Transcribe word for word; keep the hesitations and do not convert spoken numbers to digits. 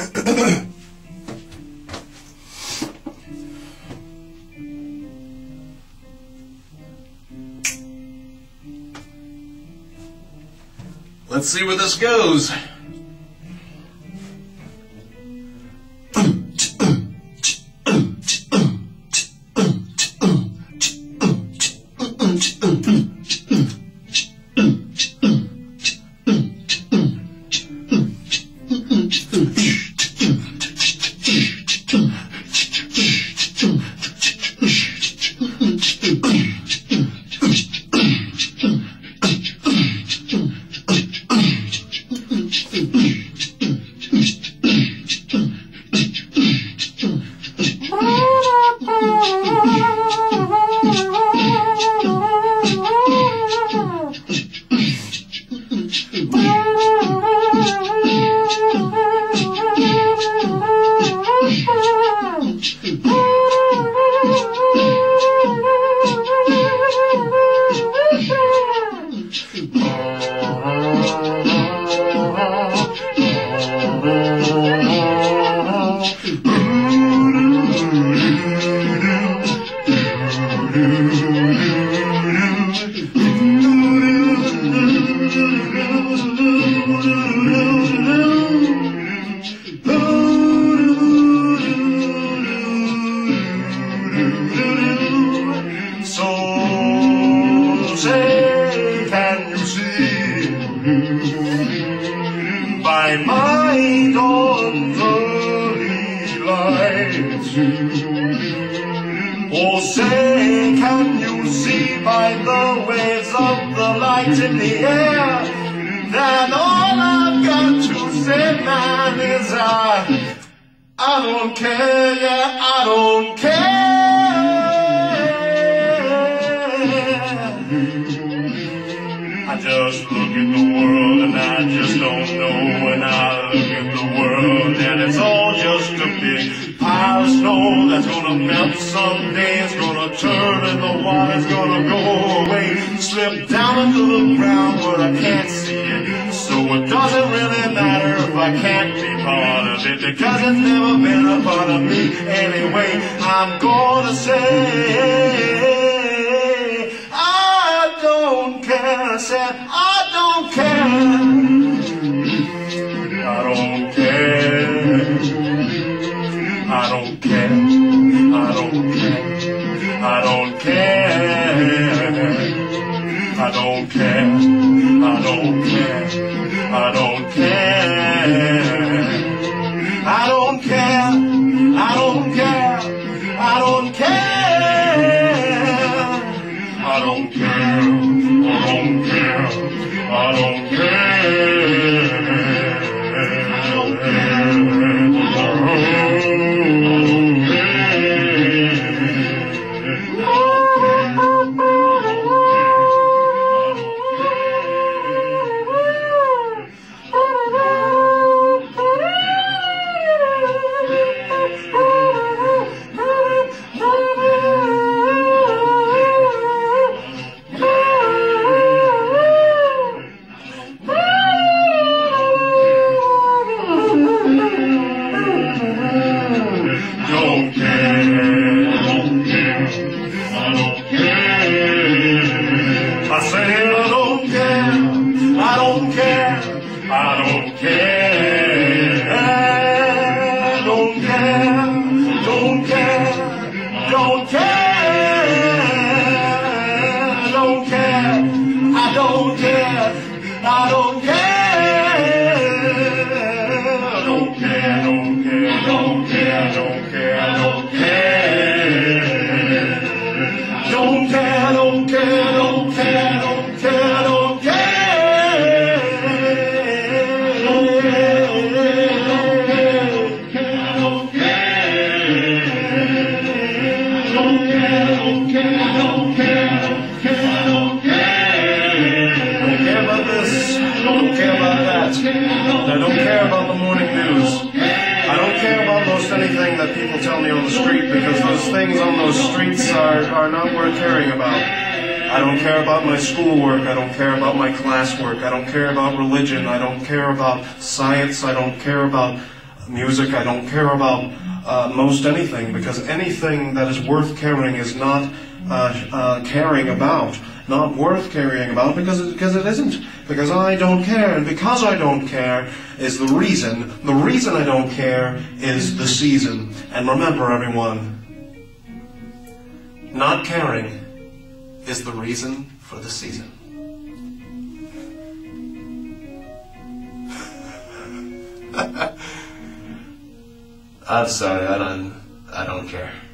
Let's see where this goes. By my dawn's early light, oh, say, can you see by the waves of the light in the air that all I've got to say, man, is I, I don't care, yeah, I don't care. I just look at the world and I just don't know. When I look at the world and it's all just a big pile of snow that's gonna melt someday. It's gonna turn and the water's gonna go away, slip down into the ground but I can't see it. So it doesn't really matter if I can't be part of it, because it's never been a part of me anyway. I'm gonna say I don't care. I said I don't care. I don't care. I don't care. I don't care. I don't care. I don't care. I don't care. I don't care. I don't care. I don't care. I don't care. I don't care. I don't care. I don't care. I don't care about the morning news. I don't care about most anything that people tell me on the street, because those things on those streets are, are not worth caring about. I don't care about my schoolwork. I don't care about my classwork. I don't care about religion. I don't care about science. I don't care about music. I don't care about uh, most anything, because anything that is worth caring is not uh, uh, caring about. Not worth caring about because it, because it isn't. Because I don't care, and because I don't care is the reason. The reason I don't care is the season. And remember, everyone, not caring is the reason for the season. I'm sorry, I don't, I don't care.